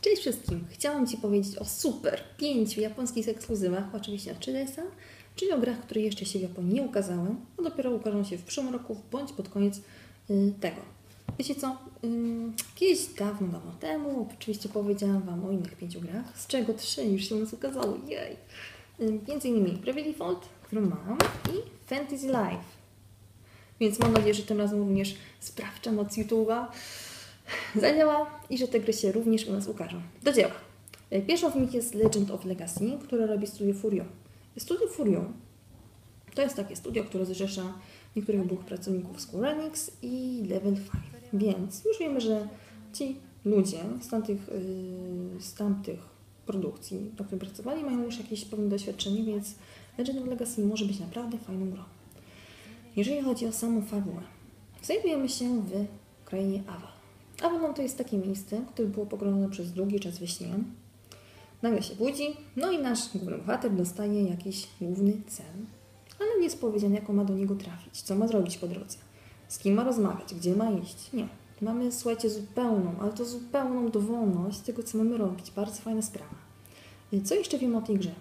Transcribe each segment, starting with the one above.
Cześć wszystkim! Chciałam Ci powiedzieć o super 5 japońskich ekskluzywach, oczywiście na 3DS-a, czyli o grach, które jeszcze się w Japonii nie ukazały, a dopiero ukażą się w przyszłym roku bądź pod koniec tego. Wiecie co? Kiedyś dawno temu oczywiście powiedziałam Wam o innych 5 grach, z czego 3 już się u nas ukazały. Jej! Między innymi Bravely Default, którą mam, i Fantasy Life. Więc mam nadzieję, że tym razem również sprawcza moc YouTube'a zadziała i że te gry się również u nas ukażą. Do dzieła. Pierwszą z nich jest Legend of Legacy, które robi Studio Furio. Studio Furio to jest takie studio, które zrzesza niektórych byłych pracowników Square Enix i Level 5. Więc już wiemy, że ci ludzie z tamtych produkcji, do których pracowali, mają już jakieś pewne doświadczenie, więc Legend of Legacy może być naprawdę fajną grą. Jeżeli chodzi o samą fabułę, znajdujemy się w krainie Aval. Avalon to jest takie miejsce, które było pogrążone przez długi czas we śnie. Nagle się budzi, no i nasz główny bohater dostaje jakiś główny cel, ale nie jest powiedziane, jak on ma do niego trafić, co ma zrobić po drodze, z kim ma rozmawiać, gdzie ma iść. Nie. Mamy, słuchajcie, ale to zupełną dowolność tego, co mamy robić. Bardzo fajna sprawa. Co jeszcze wiemy o tej grze?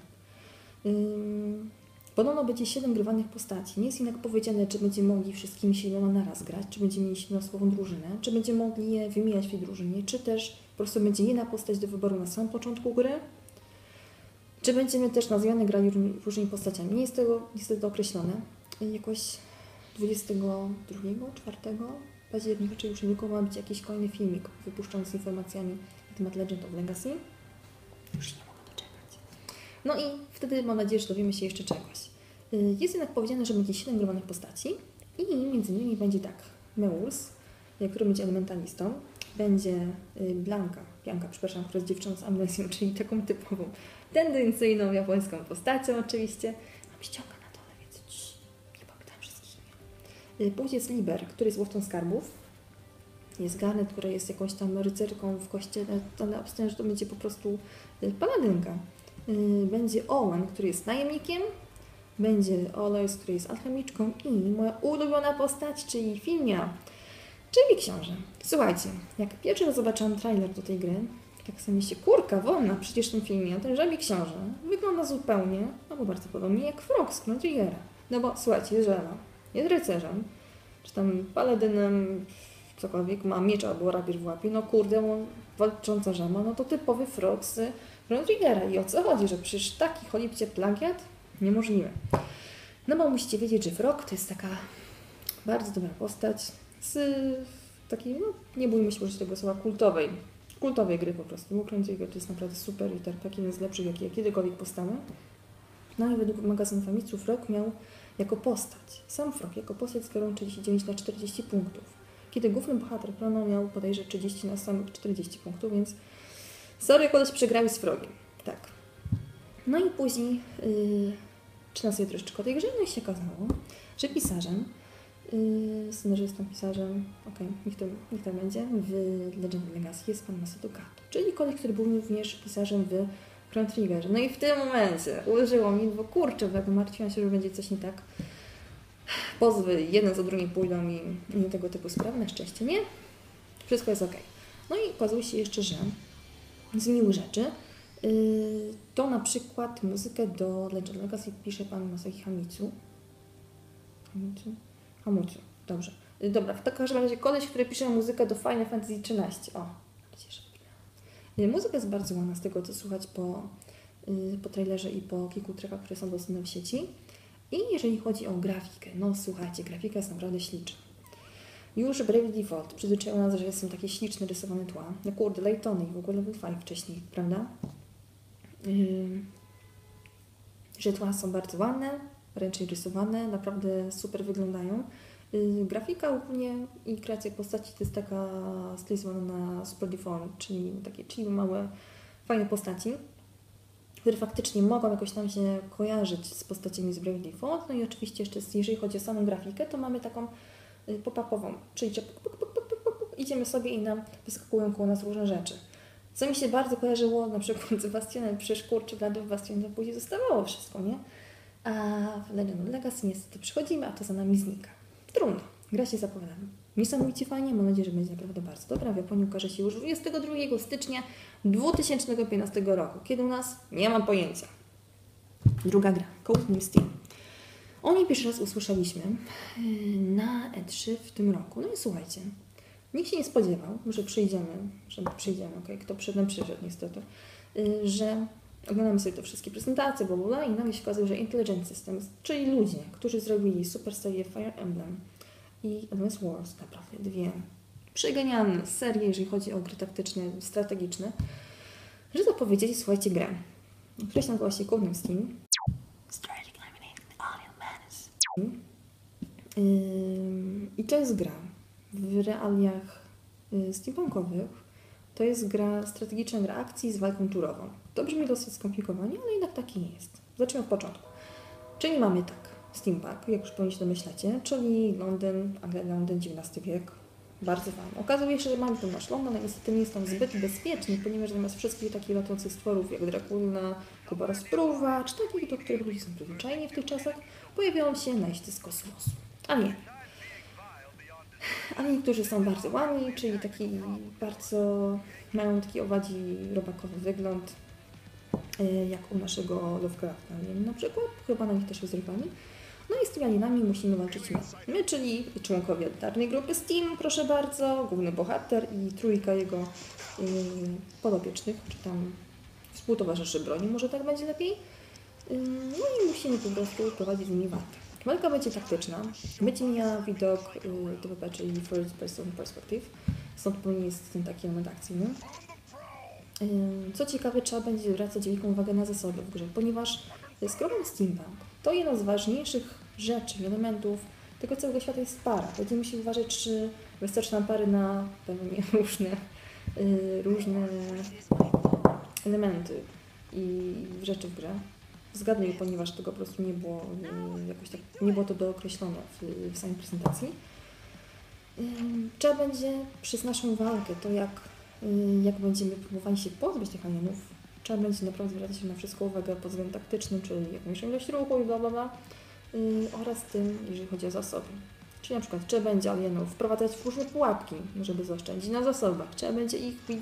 Podobno będzie 7 grywanych postaci. Nie jest jednak powiedziane, czy będziemy mogli wszystkimi 7 naraz grać, czy będziemy mieli 7-osobową drużynę, czy będziemy mogli je wymieniać w tej drużynie, czy też po prostu będzie jedna postać do wyboru na samym początku gry, czy będziemy też na zmianę grali różnymi postaciami. Nie jest tego niestety określone. Jakoś 22-4 października, czyli już niedługo ma być jakiś kolejny filmik wypuszczony z informacjami na temat Legend of Legacy. Już nie mogę doczekać. No i wtedy mam nadzieję, że dowiemy się jeszcze czegoś. Jest jednak powiedziane, że będzie 7 grywanych postaci i między innymi będzie tak, Meurs, który będzie elementalistą, będzie Bianka, która jest dziewczyną z amnezją, czyli taką typową, tendencyjną japońską postacią oczywiście. Mam ściąga na dole, więc nie pamiętam wszystkich imion. Później jest Liber, który jest łowcą skarbów. Jest Garnet, która jest jakąś tam rycerką w kościele, ale obstawiam, że to będzie po prostu paladynka. Będzie Owen, który jest najemnikiem. Będzie Alois, który jest alchemiczką i moja ulubiona postać, czyli Finia, czyli książę. Słuchajcie, jak pierwszy raz zobaczyłam trailer do tej gry, tak sobie myślę, kurka wolna, przecież ten filmie, ten żabi książę wygląda zupełnie, albo bardzo podobnie jak Frog z Chrono Triggera. No bo słuchajcie, jest żaba, jest rycerzem, czy tam paladynem, cokolwiek, ma miecz albo rapier w łapie, no kurde, walcząca żaba, no to typowy Frog z Chrono Triggera. I o co chodzi, że przecież taki cholipcie plagiat? Niemożliwe. No bo musicie wiedzieć, że Frog to jest taka bardzo dobra postać z takiej, no nie bójmy się użyć tego słowa, kultowej gry po prostu. Bo Chrono Trigger to jest naprawdę super i taki jeden z lepszych, jakie kiedykolwiek powstały. No i według magazynu Famitsu Frog miał jako postać, sam Frog jako postać z skalą 39 na 40 punktów. Kiedy główny bohater Chrono miał bodajże 30 na samych 40 punktów, więc sorry, koleś przegrał z Frogiem. Tak. No i później czytam sobie troszeczkę o tej grze, no i się okazało, że pisarzem, scenarzystą, pisarzem, niech to będzie, w Legend of Legacy jest pan Masato Kato, czyli koleś, który był również pisarzem w Chrono Triggerze. No i w tym momencie uderzyło mi, bo kurczę, bo martwiłam się, że będzie coś nie tak. Pozwy jeden za drugim pójdą i tego typu sprawy, na szczęście nie. Wszystko jest ok. No i okazuje się jeszcze, że z miłych rzeczy to na przykład muzykę do Legend of Legacy pisze pan Masaki Hamutsu. Dobrze. Dobra, w takim razie koleś, który pisze muzykę do Final Fantasy XIII. O, gdzież muzyka jest bardzo ładna z tego, co słuchać po trailerze i po kilku trackach, które są dostępne w sieci. I jeżeli chodzi o grafikę, no słuchajcie, grafika jest naprawdę śliczna. Już Bravely Default przyzwyczaił nas, że są takie śliczne rysowane tła. No kurde, Laytony i w ogóle Level 5 wcześniej, prawda? Że tła są bardzo ładne, ręcznie rysowane, naprawdę super wyglądają. Grafika ogólnie i kreacja postaci to jest taka stylizowana na Super Default, czyli takie małe, fajne postaci, które faktycznie mogą jakoś tam się kojarzyć z postaciami z Bravely Default. No i oczywiście jeszcze jeżeli chodzi o samą grafikę, to mamy taką pop-upową, czyli że idziemy sobie i nam wyskakują koło nas różne rzeczy. Co mi się bardzo kojarzyło na przykład z Bastionem, przecież kurczę, w Bastionie później zostawało wszystko, nie? A w Legend of Legacy niestety przychodzimy, a to za nami znika. Trudno, gra się zapowiada niesamowicie fajnie. Mam nadzieję, że będzie naprawdę bardzo dobra. W Japonii ukaże się już 22 stycznia 2015 roku. Kiedy u nas? Nie mam pojęcia. Druga gra, Codename Steam. O niej pierwszy raz usłyszeliśmy na E3 w tym roku. No i słuchajcie, nikt się nie spodziewał, że przyjdziemy, okej, kto przed nam przyszedł niestety, że oglądamy sobie te wszystkie prezentacje, bla, bla, bla, i nagle się okazuje, że Intelligent Systems, czyli ludzie, którzy zrobili super serię Fire Emblem i Advance Wars, naprawdę dwie przeganiane serie, jeżeli chodzi o gry taktyczne, strategiczne, że zapowiedzieli, słuchajcie, grę, która się nazywa się Codename Steam. I to jest gra w realiach steampunkowych. To jest gra strategiczna, gra akcji z walką turową. To brzmi dosyć skomplikowanie, ale jednak tak nie jest. Zacznijmy od początku. Czyli mamy tak, steampunk, jak już pewnie się domyślacie, czyli Londyn, Londyn XIX wiek. Bardzo fajnie. Okazuje się, że mamy tu nasz Londyn, ale niestety nie jest tam zbyt bezpieczny, ponieważ zamiast wszystkich takich latających stworów jak Drakulna, chyba rozpruwa, czy takich, do których ludzie są przyzwyczajeni w tych czasach, pojawiają się najeźdźcy z kosmosu. Ale niektórzy są bardzo łami, czyli taki bardzo, mają taki owadzi robakowy wygląd, jak u naszego Lovecrafta, na przykład, chyba na nich też jest rywali. No i z tymi alienami musimy walczyć my, czyli członkowie elitarnej grupy Steam, proszę bardzo, główny bohater i trójka jego podopiecznych, czy tam współtowarzyszy broni, może tak będzie lepiej. No i musimy po prostu prowadzić z nimi walkę. Walka będzie taktyczna, będzie miała widok TPP, czyli First Person Perspective, stąd powinien jest ten taki element akcyjny. Co ciekawe, trzeba będzie zwracać wielką uwagę na zasoby w grze, ponieważ skoro steampunk to jedna z ważniejszych rzeczy, elementów tego całego świata jest para. Będziemy musieli uważać, czy wystarczy nam pary na pewnie różne elementy i rzeczy w grze. Zgadnij, ponieważ tego po prostu nie było jakoś tak, nie było to dookreślone w samej prezentacji. Trzeba będzie przez naszą walkę, to jak będziemy próbowali się pozbyć tych alienów, trzeba będzie naprawdę zwracać się na wszystko uwagę pod względem taktycznym, czyli jak mniejszą ilość ruchu i bla bla bla, oraz tym, jeżeli chodzi o zasoby. Czyli na przykład trzeba będzie alienów wprowadzać w różne pułapki, żeby zaoszczędzić na zasobach, trzeba będzie ich bić,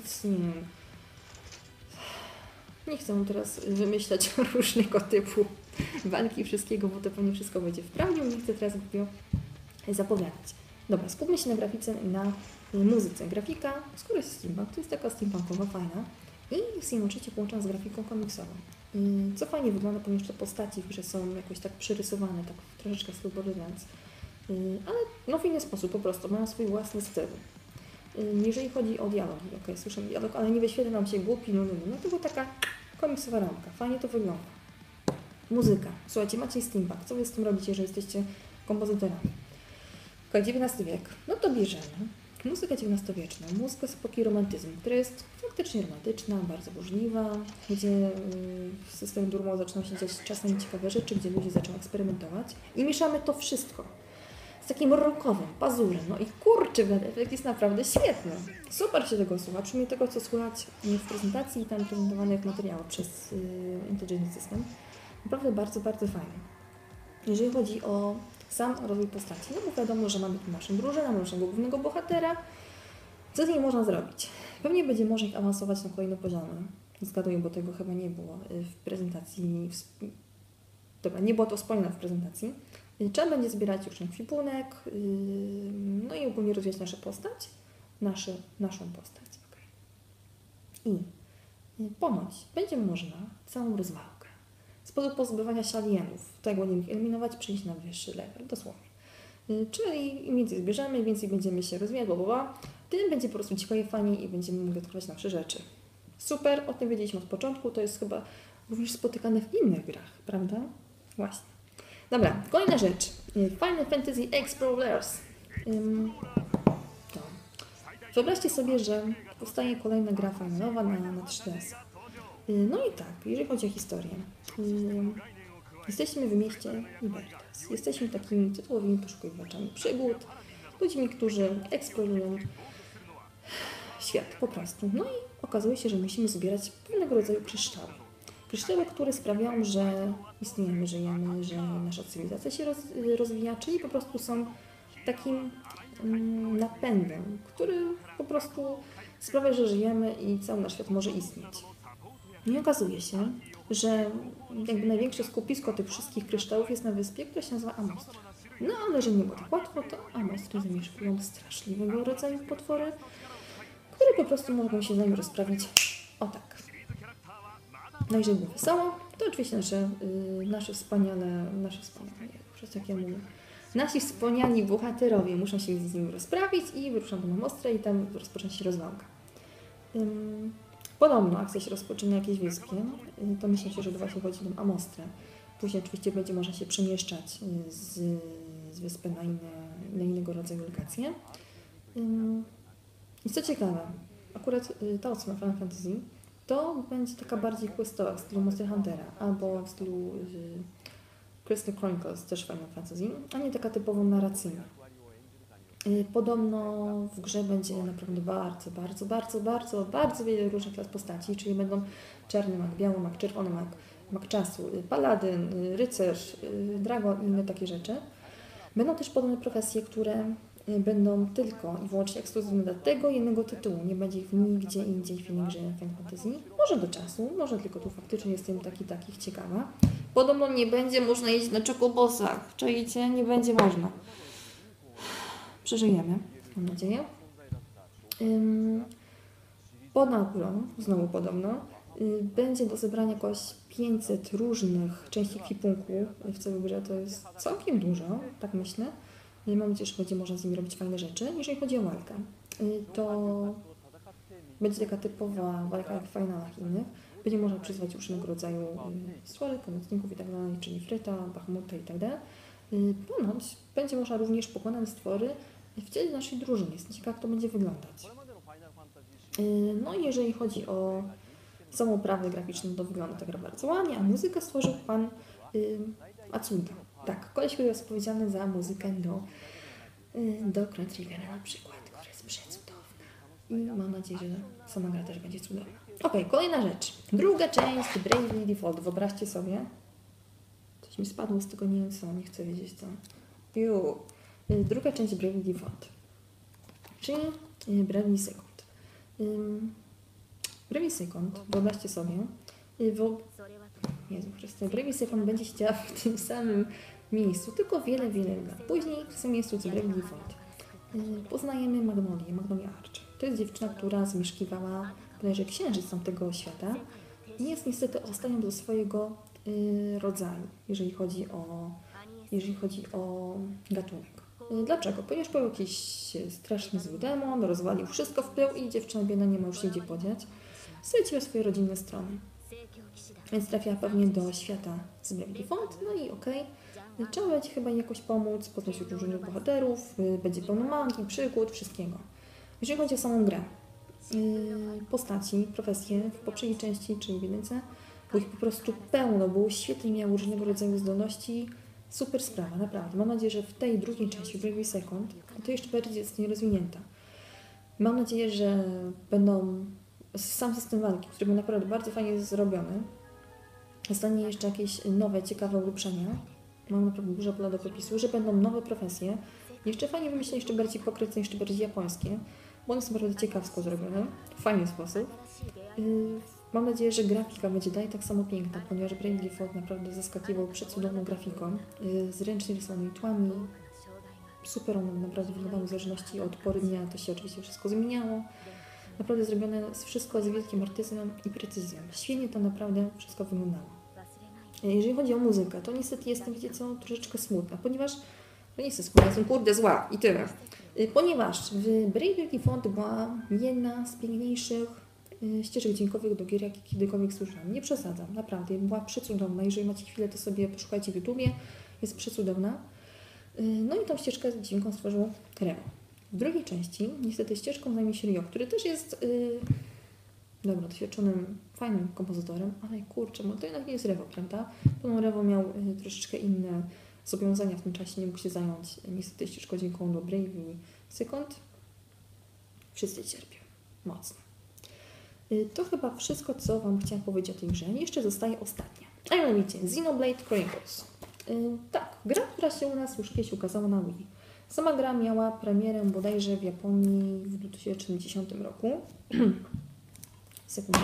nie chcę teraz wymyślać różnego typu walki wszystkiego, bo to pewnie wszystko będzie w prawdzie, nie chcę teraz głupio zapowiadać. Dobra, skupmy się na grafice i na muzyce. Grafika, skoro jest steampunk, to jest taka steampunkowa, fajna i jest jednocześnie połączona z grafiką komiksową. Co fajnie wygląda, ponieważ te postaci w grze są jakoś tak przyrysowane, tak troszeczkę styl Borderlands, ale no w inny sposób po prostu, mają swój własny styl. Jeżeli chodzi o dialogi, słyszę dialog, ale nie wyświetla nam się głupi, no to była taka komiksowa ramka, fajnie to wygląda. Muzyka, słuchajcie, macie steampunk, co wy z tym robicie, jeżeli jesteście kompozytorami? XIX wiek, no to bierzemy muzykę XIX-wieczną, muzykę z epoki romantyzmu, która jest faktycznie romantyczna, bardzo burzliwa, gdzie w systemie Durmo zaczną się dziać czasem ciekawe rzeczy, gdzie ludzie zaczną eksperymentować i mieszamy to wszystko z takim rockowym pazurem. No i kurczę, efekt jest naprawdę świetny. Super się tego słucha, przynajmniej tego, co słychać w prezentacji i tam prezentowanych materiałów przez Intelligent System. Naprawdę bardzo, bardzo fajnie. Jeżeli chodzi o sam rozwój postaci, no bo wiadomo, że mamy tu naszą drużynę, naszego głównego bohatera. Co z niej można zrobić? Pewnie będzie można ich awansować na kolejne poziomy. Zgaduję, bo tego chyba nie było w prezentacji. Dobra, nie było to wspomniane w prezentacji. Trzeba będzie zbierać już ekwipunek, no i ogólnie rozwijać naszą postać. Naszą postać. Okay. I ponoć będzie można całą rozwałkę. Sposób pozbywania się alienów, tak będziemy ich eliminować, przejść na wyższy level, dosłownie. Czyli im więcej zbierzemy, im więcej będziemy się rozwijać, tym będzie po prostu ciekawie, fajnie i będziemy mogli odkrywać nasze rzeczy. Super, o tym wiedzieliśmy od początku, to jest chyba również spotykane w innych grach, prawda? Właśnie. Dobra, kolejna rzecz. Final Fantasy Explorers. Wyobraźcie sobie, że powstaje kolejna gra finalowa na 3DS. No i tak, jeżeli chodzi o historię. Jesteśmy w mieście Libertas. Jesteśmy takimi tytułowymi poszukiwaczami przygód, ludźmi, którzy eksplorują świat po prostu. No i okazuje się, że musimy zbierać pewnego rodzaju kryształy. Kryształy, które sprawiają, że istniejemy, żyjemy, że nasza cywilizacja się rozwija, czyli po prostu są takim napędem, który po prostu sprawia, że żyjemy i cały nasz świat może istnieć. I okazuje się, że jakby największe skupisko tych wszystkich kryształów jest na wyspie, która się nazywa Amostra. No ale że nie było tak łatwo, to Amostry zamieszkują straszliwego rodzaju potwory, które po prostu mogą się z nami rozprawić o tak. No i żeby było wesoło, to oczywiście nasze wspaniale, przez jak ja mówię, nasi wspaniali bohaterowie muszą się z nimi rozprawić i wyruszą do Amostrę i tam rozpocznie się rozwałka. Podobno akcja się rozpoczyna na jakiejś wyspie, to myślę się, że właśnie chodzi o Amostrę. Później oczywiście będzie można się przemieszczać z wyspy na innego rodzaju lokacje. I co ciekawe, akurat ta odsłona Final Fantasy to będzie taka bardziej questowa w stylu Monster Huntera albo w stylu Crystal Chronicles, też Final Fantasy, a nie taka typowo narracyjna. Podobno w grze będzie naprawdę bardzo wiele różnych klas postaci, czyli będą czarny mag, biały mag, czerwony mag czasu, paladyn, rycerz, dragon i inne takie rzeczy. Będą też podobne profesje, które będą tylko i wyłącznie ekskluzywne dla tego jednego tytułu. Nie będzie ich nigdzie indziej w innej grze Final Fantasy. Może do czasu, może tylko tu faktycznie jestem takich ciekawa. Podobno nie będzie można jeździć na czekobosach. Czajcie? Nie będzie można. Przeżyjemy, mam nadzieję. Ponadto, znowu podobno, będzie do zebrania jakoś 500 różnych części ekwipunku w całej grze. To jest całkiem dużo, tak myślę. Mam nadzieję, że będzie można z nimi robić fajne rzeczy. Jeżeli chodzi o walkę, to będzie taka typowa walka jak w finalach innych. Będzie można przyzwać różnego rodzaju stwory, pomocników i tak dalej, czyli Fryta, Bachmuta i tak dalej. Ponoć będzie można również pokonać stwory w ciele naszej drużyny. Jestem ciekawa, jak to będzie wyglądać. No i jeżeli chodzi o samą oprawę graficzną, to wygląda ta gra bardzo ładnie, a muzykę stworzył pan Atsuda. Tak, koleś, który jest odpowiedzialny za muzykę do Chrono Triggera na przykład, która jest przecudowna. I mam nadzieję, że sama gra też będzie cudowna. Okej, kolejna rzecz. Druga część Bravely Default. Wyobraźcie sobie. Coś mi spadło z tego, nie wiem co, nie chcę wiedzieć co. Druga część Bravely Default. Czyli Bravely Second. Bravely Second, wyobraźcie sobie, Jezu Chryste, Bravely Second będzie się działa w tym samym miejscu, tylko wiele lat później, w samym miejscu co Bravely Default. Poznajemy Magnolię Arch. To jest dziewczyna, która zamieszkiwała bodajże księżyc tamtego świata i jest niestety ostatnią do swojego rodzaju, jeżeli chodzi o gatunek. Dlaczego? Ponieważ był jakiś straszny zły demon, rozwalił wszystko w pył i dziewczyna biedna nie ma już się gdzie podziać. Straciła swoje rodzinne strony. Więc trafiła pewnie do świata z Bravely Default, no i trzeba będzie chyba jakoś pomóc, poznać różnych bohaterów, będzie pełno magii, przygód, wszystkiego. Jeżeli chodzi o samą grę, postaci, profesje w poprzedniej części, czyli w jedynce, było ich po prostu pełno, było świetnie, miały różnego rodzaju zdolności. Super sprawa, naprawdę. Mam nadzieję, że w tej drugiej części, Bravely Second, to jeszcze bardziej zostanie rozwinięta. Mam nadzieję, że będą sam system walki, który był naprawdę bardzo fajnie zrobiony. Zostanie jeszcze jakieś nowe, ciekawe ulepszenia. Mam naprawdę dużo pola do popisu, że będą nowe profesje. Jeszcze fajnie wymyślone, jeszcze bardziej pokryte, jeszcze bardziej japońskie, bo one są bardzo ciekawsko zrobione, w fajny sposób. Mam nadzieję, że grafika będzie dalej tak samo piękna, ponieważ Bravely Default naprawdę zaskakiwał przecudowną grafiką, z ręcznie rysowanymi tłami. Super one naprawdę wyglądały w zależności od pory dnia, to się oczywiście wszystko zmieniało. Naprawdę zrobione wszystko z wielkim artyzmem i precyzją. Świetnie to naprawdę wszystko wyglądało. Jeżeli chodzi o muzykę, to niestety jestem, wiecie co, troszeczkę smutna, ponieważ, no nie jestem smutna, jestem kurde zła i tyle. Ponieważ w Bravely Default była jedna z piękniejszych ścieżek dźwiękowych do gier, jakie kiedykolwiek słyszałam. Nie przesadzam, naprawdę, była przecudowna. Jeżeli macie chwilę, to sobie poszukajcie w YouTubie, jest przecudowna. No i tą ścieżkę dźwiękową stworzył Remo. W drugiej części niestety ścieżką zajmie się Ryo, który też jest doświadczonym, fajnym kompozytorem, ale kurczę, bo to jednak nie jest Rewo, prawda? Potem Rewo miał troszeczkę inne zobowiązania w tym czasie, nie mógł się zająć niestety ścieżką dźwiękową do Bravely Second. Wszyscy cierpią. Mocno. To chyba wszystko, co Wam chciałam powiedzieć o tej grze. Jeszcze zostaje ostatnia. A mianowicie Xenoblade Chronicles. Tak, gra, która się u nas już kiedyś ukazała na Wii. Sama gra miała premierę bodajże w Japonii w 2010 roku. Sekundę.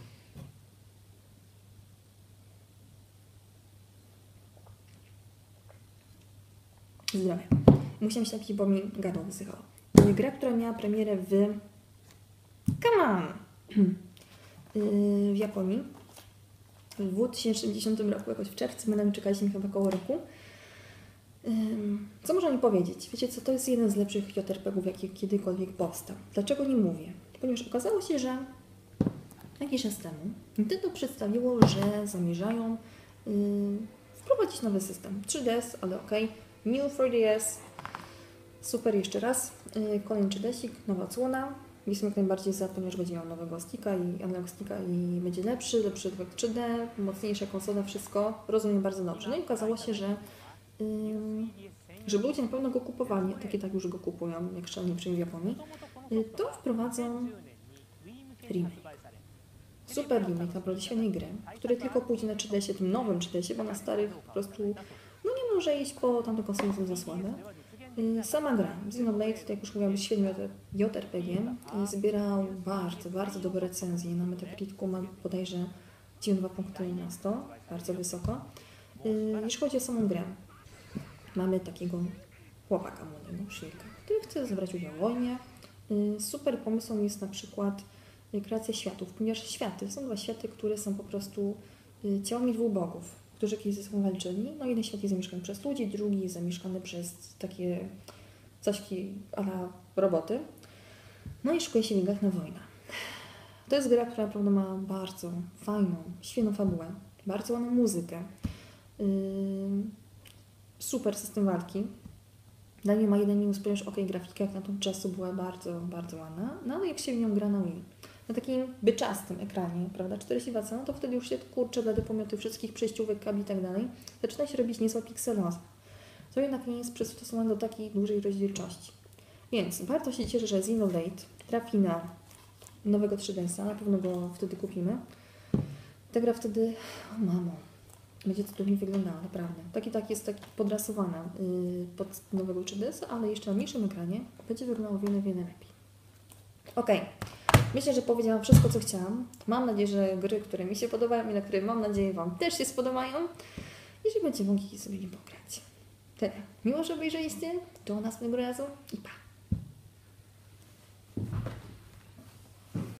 Zdrowie. Musiałam się napić, bo mi gardło wysychało. Gra, która miała premierę w... Come on! W Japonii. W 2010 roku, jakoś w czerwcu, my na nie czekaliśmy chyba około roku. Co można mi powiedzieć? Wiecie co, to jest jeden z lepszych JRPG-ów, jaki kiedykolwiek powstał. Dlaczego nie mówię? Ponieważ okazało się, że jakiś czas temu Nintendo przedstawiło, że zamierzają wprowadzić nowy system. 3DS, ale okej. New 4DS. Super, jeszcze raz. Kolejny 3DS-ik, nowa odsłona. Jestem jak najbardziej za, ponieważ będzie miał nowego sticka i analog sticka i będzie lepszy efekt 3D, mocniejsza konsola, wszystko. Rozumiem bardzo dobrze. No i okazało się, że żeby ludzie na pewno go kupowali, takie tak już go kupują, jak szalenie w Japonii, to wprowadzą remake. Super remake, naprawdę świetnej gry, który tylko pójdzie na 3DS-ie, tym nowym 3DS-ie, bo na starych po prostu nie może iść, bo tamte konsole są za słabe. Sama gra, Xenoblade, tak jak już mówiłam, jest świetnym JRPG, zbierał bardzo, bardzo dobre recenzje. Na Metacriticu ma bodajże 92 punkty na 100, bardzo wysoko. Jeśli chodzi o samą grę, mamy takiego chłopaka młodego, Shirka, który chce zabrać udział w wojnie. Super pomysłem jest na przykład kreacja światów, ponieważ światy są dwa światy, które są po prostu ciałami dwóch bogów, którzy kiedyś ze sobą walczyli. No jeden świat jest zamieszkany przez ludzi, drugi jest zamieszkany przez takie cośki a la roboty. No i szykuje się biegać na wojnę. To jest gra, która naprawdę ma bardzo fajną, świetną fabułę, bardzo ładną muzykę, super system walki. Dla mnie ma jeden minus, ponieważ grafika jak na tą czasu była bardzo, bardzo ładna, no ale jak się w nią gra na Wii, na takim byczastym ekranie, prawda, 42 cala, no to wtedy już się kurczę blady pomioty wszystkich przejściówek, kabli i tak dalej, zaczyna się robić niezła pikseloza. To jednak nie jest przystosowane do takiej dużej rozdzielczości. Więc bardzo się cieszę, że Xenoblade trafi na nowego 3DS-a, na pewno go wtedy kupimy. Ta gra wtedy, o mamo, będzie to cudownie wyglądało, naprawdę. Jest taki podrasowana pod nowego 3DS-a, ale jeszcze na mniejszym ekranie będzie wyglądało wiele, wiele lepiej. Okej. Myślę, że powiedziałam wszystko, co chciałam. Mam nadzieję, że gry, które mi się podobają i na które mam nadzieję Wam też się spodobają. Jeżeli będziecie mogli sobie nie pograć. Tyle. Miło, że obejrzeliście. Do następnego razu i pa!